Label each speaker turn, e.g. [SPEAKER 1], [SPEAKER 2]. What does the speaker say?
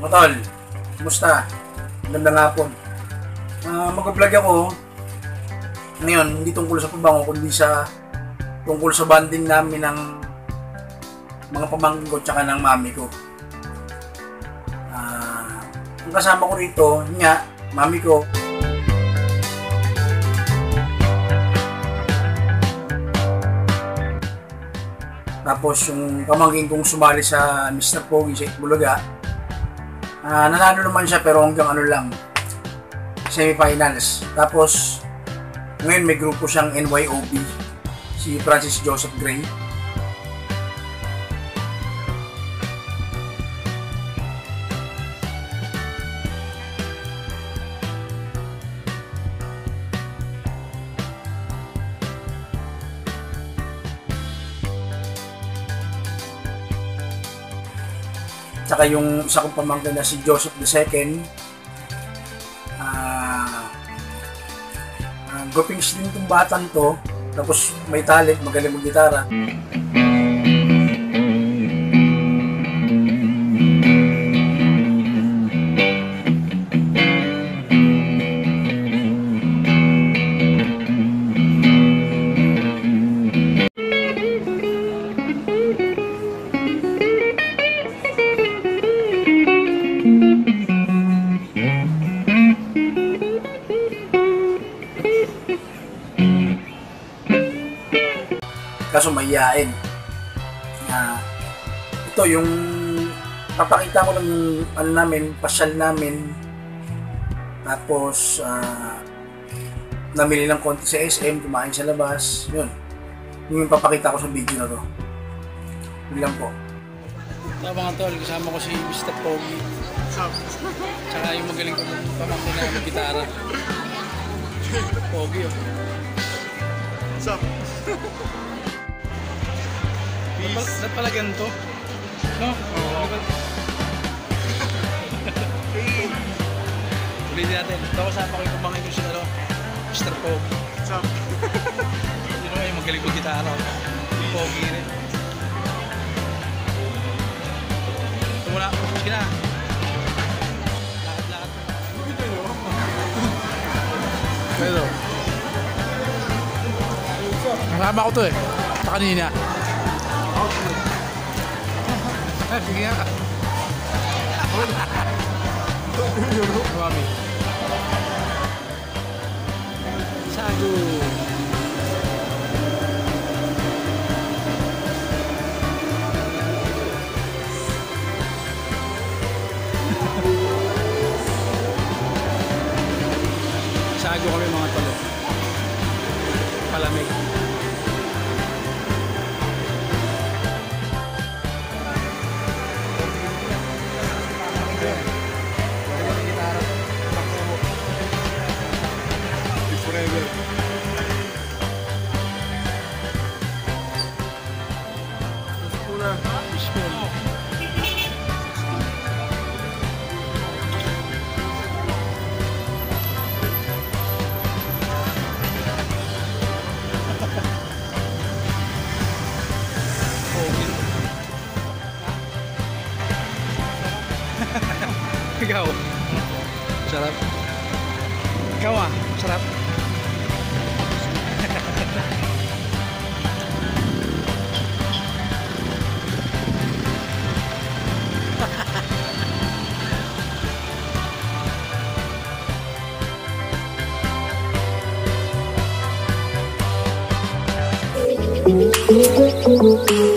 [SPEAKER 1] Tol, kumusta? Magandang hapon. Mag-vlog ako ngayon, hindi tungkol sa pabango, kundi tungkol sa bonding namin ng mga pamangkin ko tsaka ng mami ko. Ang kasama ko rito, mami ko. Tapos yung pamangkin kong sumali sa Mr. Pogi sa Itbulaga, nanalo naman siya pero hanggang semifinals. Tapos ngayon may grupo siyang NYOB, si Francis Joseph Gray. Tsaka yung isa kong pamangkin na si Joseph II. Gopings din itong batang to. Tapos may talent, magaling mag-gitara. Kaso mahiyain. Ito yung papakita ko lang yung pasyal namin. Tapos namili ng konti sa SM, kumain sa labas. Yun yung papakita ko sa video na to. Yun lang po.
[SPEAKER 2] Ito mga tol, kasama ko si Mr. Pogi. Tsaka yung magaling ko pamangkin na mag-gitara. Pogi oh.
[SPEAKER 3] What's up?
[SPEAKER 2] Dapat pala ganito? No? Oo. Ulitin natin. Ito kasama ko yung pamangkin ko si Mr. Pogi.
[SPEAKER 3] What's up?
[SPEAKER 2] Yun naman yung magaling mag-gitara. Pogi rin. Ito muna. Sige na. Lakad-lakad.
[SPEAKER 3] Ito nyo?
[SPEAKER 2] Pero kasama ko to eh. Sa kanina. Sige nga. Mami. Sagu. Sagu kami mga tolo. Palamig. Ikaw, sarap. Ikaw sarap.
[SPEAKER 4] Thank you.